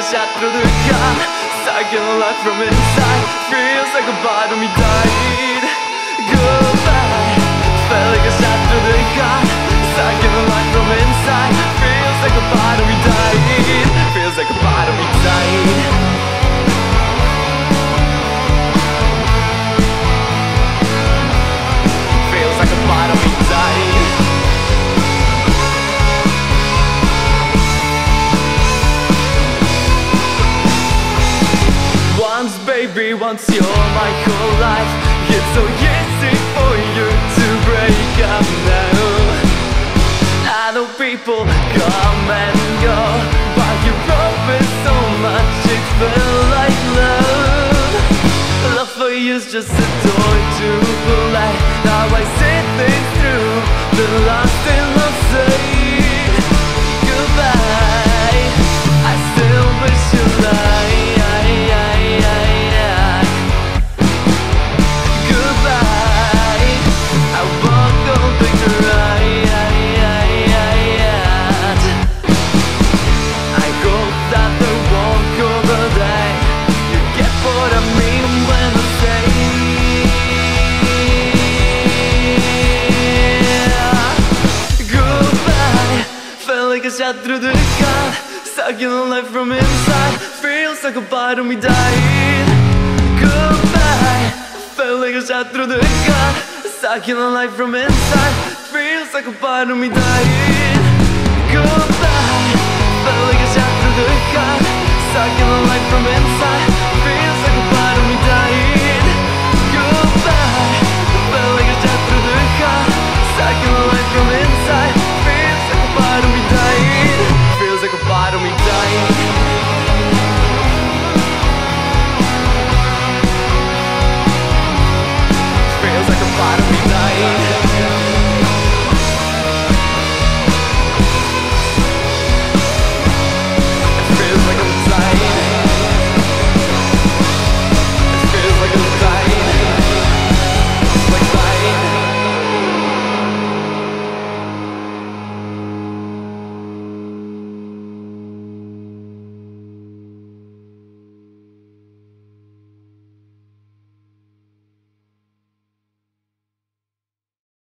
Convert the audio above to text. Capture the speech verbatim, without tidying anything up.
a shot through the gun, sucking the life from inside. Feels like a bottom he died. Goodbye. Felt like a shot through the gun, sucking the life from inside. Feels like a bottom he died. Feels like a bottom he died. Once, baby, once you're my whole life. It's so easy for you to break up now. I know people come and go, but you promise so much it felt like love. Love for you's just a toy to play. Now I see things through the lost in love say goodbye. I still wish you lied. Shot through the gun, sucking the life from inside. Feels like a bottom we died. Goodbye. Felt like a shot through the gun, sucking the life from inside. Feels like a bottom we died.